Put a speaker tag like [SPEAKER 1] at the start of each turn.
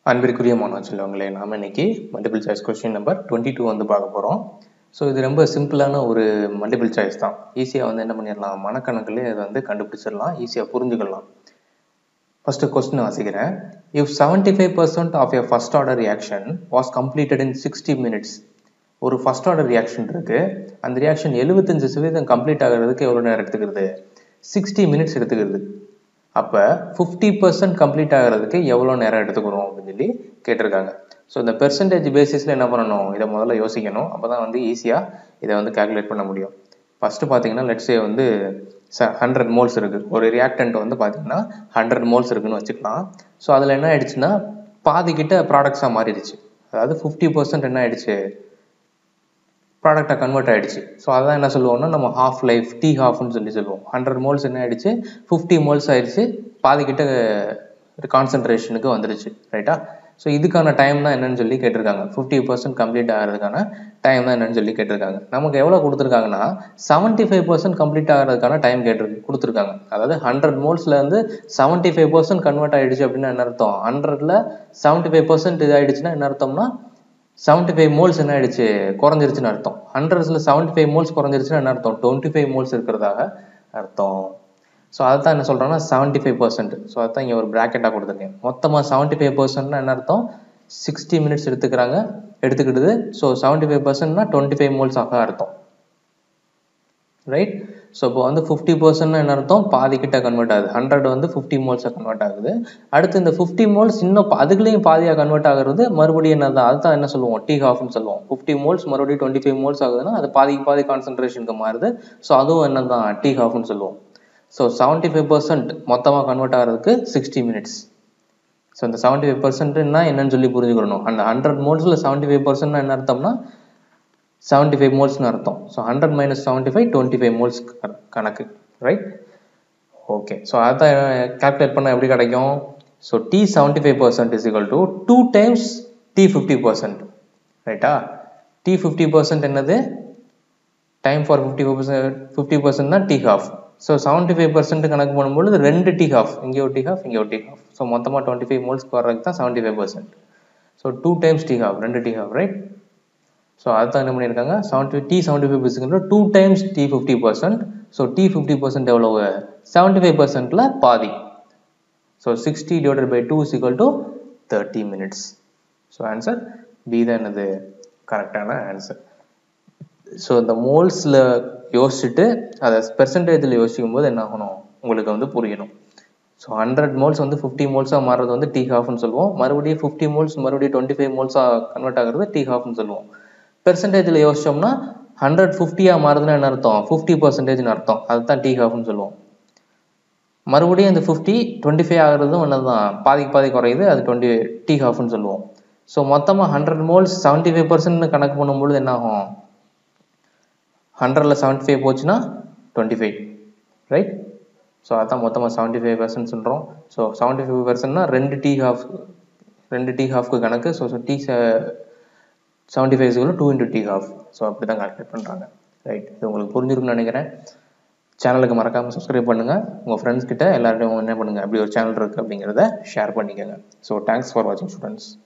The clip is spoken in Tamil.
[SPEAKER 1] அன்பிற்குரிய மாணவ செல்வங்களே, நாம் இன்னைக்கு மல்டிபிள் சாய்ஸ் கொஸ்டின் நம்பர் 22 வந்து பார்க்க போகிறோம். ஸோ இது ரொம்ப சிம்பிளான ஒரு மல்டிபிள் சாய்ஸ் தான். ஈஸியாக வந்து என்ன பண்ணிடலாம், மனக்கணக்குலேயே அதை வந்து கண்டுபிடிச்சிடலாம், ஈஸியாக புரிஞ்சுக்கலாம். ஃபர்ஸ்ட் கொஸ்டின் வாசிக்கிறேன். If 75% of a first order reaction was completed in 60 minutes. ஒரு ஃபர்ஸ்ட் ஆர்டர் ரியாக்ஷன் இருக்கு, அந்த ரியாக்ஷன் 75% கம்ப்ளீட் ஆகிறதுக்கு எவ்வளோ நேரம் எடுத்துக்கிறது? 60 minutes எடுத்துக்கிறது. அப்போ 50% கம்ப்ளீட் ஆகிறதுக்கு எவ்வளோ நேரம் எடுத்துக்கிறோம் அப்படின்னு சொல்லி கேட்டிருக்காங்க. ஸோ இந்த பெர்சன்டேஜ் பேசிஸில் என்ன பண்ணணும், இதை முதல்ல யோசிக்கணும். அப்போ தான் வந்து ஈஸியாக இதை வந்து கால்குலேட் பண்ண முடியும். ஃபஸ்ட்டு பார்த்தீங்கன்னா லெட்ஸே வந்து 100 மோல்ஸ் இருக்குது. ஒரு ரியாக்டன்ட் வந்து பார்த்தீங்கன்னா 100 மோல்ஸ் இருக்குன்னு வச்சுக்கலாம். ஸோ அதில் என்ன ஆயிடுச்சுன்னா பாதிக்கிட்ட ப்ராடக்ட்ஸாக மாறிடுச்சு. அதாவது 50% என்ன ஆயிடுச்சு, ப்ராடக்டாக கன்வெர்ட் ஆகிடுச்சு. ஸோ அதான் என்ன சொல்லுவோம்னா நம்ம ஹாஃப் லைஃப் டீ ஹாஃப்னு சொல்லி சொல்லுவோம். 100 மோல்ஸ் என்ன ஆயிடுச்சு, 50 மோல்ஸ் ஆயிடுச்சு, பாதிக்கிட்ட கான்சன்ட்ரேஷனுக்கு வந்துடுச்சு. ரைட்டா? ஸோ இதுக்கான டைம் தான் என்னன்னு சொல்லி கேட்டிருக்காங்க. 50% கம்ப்ளீட் ஆகிறதுக்கான டைம் தான் என்னன்னு சொல்லி கேட்டிருக்காங்க. நமக்கு எவ்வளோ கொடுத்துருக்காங்கன்னா 75% கம்ப்ளீட் ஆகிறதுக்கான டைம் கொடுத்துருக்காங்க. அதாவது 100 மோல்ஸ்ல இருந்து 75% கன்வெர்ட் ஆயிடுச்சு அப்படின்னா என்ன அர்த்தம், 100ல் 75% இது ஆயிடுச்சுன்னா என்ன அர்த்தம்னா 75 மோல்ஸ் என்ன ஆயிடுச்சு, குறைஞ்சிருச்சுன்னு அர்த்தம். 100ல் 75 மோல்ஸ் குறைஞ்சிருச்சுன்னா என்ன அர்த்தம், 25 மோல்ஸ் இருக்கிறதாக அர்த்தம். ஸோ அதுதான் என்ன சொல்றாங்கன்னா 75%. ஸோ அதுதான் இங்கே ஒரு பிராக்கெட்டாக கொடுத்துருக்கேன். மொத்தமாக 75%னா என்ன அர்த்தம், 60 minutes எடுத்துக்கிடுது. ஸோ 75%னா 25 மோல்ஸ் ஆக அர்த்தம். ரைட்? ஸோ இப்போ வந்து 50%னா என்ன அர்த்தம், பாதிக்கிட்ட கன்வெர்ட் ஆகுது. 100 வந்து 50 மோல்ஸாக கன்வெர்ட் ஆகுது. அடுத்து இந்த 50 மோல்ஸ் இன்னும் அதுக்குள்ளேயும் பாதியாக கன்வெர்ட் ஆகுறது மறுபடியும் என்னதான், அதுதான் என்ன சொல்லுவோம், டீ ஹாஃப்னு சொல்லுவோம். 50 மோல்ஸ் மறுபடியும் 25 மோல்ஸ் ஆகுதுன்னா அது பாதி கான்சன்ட்ரேஷனுக்கு மாறுது. ஸோ அதுவும் என்னதான் டீ ஹாஃப்னு சொல்லுவோம். ஸோ 75% மொத்தமாக கன்வெர்ட் ஆகிறதுக்கு 60 minutes. ஸோ இந்த 75%னா என்னன்னு சொல்லி புரிஞ்சுக்கணும். அந்த 100 மோல்ஸில் 75%னா என்ன அர்த்தம்னா 75 மோல்ஸ்னு அர்த்தம். ஸோ 100 - 75 25 மோல்ஸ் கணக்கு. ரைட்? ஓகே. ஸோ அதை கால்குலேட் பண்ணால் எப்படி கிடைக்கும், so T 75% is equal to 2 times T 50%. ரைட்டா? T 50% என்னது, டைம் ஃபார் 50% தான் T ஹாஃப். ஸோ 75% கணக்கு பண்ணும்போது 2 T ஹாஃப், இங்கே ஒரு T ஹாஃப், இங்கே ஒரு T ஹாஃப். ஸோ மொத்தமாக 25 மோல்ஸ்க்கு வர்றதுக்கு தான் 75%. So 2 times T half, 2 T half. Right? So அதுதான் என்ன பண்ணியிருக்காங்க, T 75% 2 times T 50%. So T 50% எவ்வளவு, 75%ல பாதி. So 60 divided by 2 is equal to 30 minutes. So answer B தான் என்னது கரெக்டான ஆன்சர். ஸோ இந்த மோல்ஸில் யோசிச்சுட்டு அதை பெர்சன்டேஜில் யோசிக்கும் போது என்ன ஆகணும், உங்களுக்கு வந்து புரியணும். ஸோ 100 மோல்ஸ் வந்து 50 மோல்ஸாக மாறுறது வந்து டீ ஹாஃப்னு சொல்லுவோம். மறுபடியும் 50 மோல்ஸ் மறுபடியும் 25 மோல்ஸாக கன்வெர்ட் ஆகிறது டீ ஹாஃப்னு சொல்லுவோம். பெர்சன்டேஜில் யோசிச்சோம்னா 100 50யாக மாறுதுன்னா என்ன அர்த்தம், 50%ன்னு அர்த்தம். அதுதான் டீ ஹாஃப்னு சொல்லுவோம். மறுபடியும் இந்த 50 25 ஆகிறதும் என்னதான் பாதி குறையுது, அது 20 டீ ஹாஃப்னு சொல்லுவோம். ஸோ மொத்தமாக 100 மோல்ஸ் 75% கணக்கு பண்ணும்பொழுது என்ன ஆகும், 100ல் 75 போச்சுன்னா 25. ரைட்? ஸோ அதான் மொத்தமாக 75% சொல்கிறோம். ஸோ 75%னா 2 டீ ஹாஃப்க்கு கணக்கு. So T 75 2 into T half. So அப்படி தான் கால்குலேட் பண்ணுறாங்க. ரைட்? இது உங்களுக்கு புரிஞ்சிருக்குன்னு நினைக்கிறேன். சேனலுக்கு மறக்காமல் சப்ஸ்கிரைப் பண்ணுங்கள். உங்கள் ஃப்ரெண்ட்ஸ் கிட்ட எல்லார்ட்டையும் என்ன பண்ணுங்கள், அப்படி ஒரு சேனல் இருக்குது அப்படிங்கிறத ஷேர் பண்ணிக்கோங்க. ஸோ தேங்க்ஸ் ஃபார் வாட்சிங் ஸ்டூடெண்ட்ஸ்.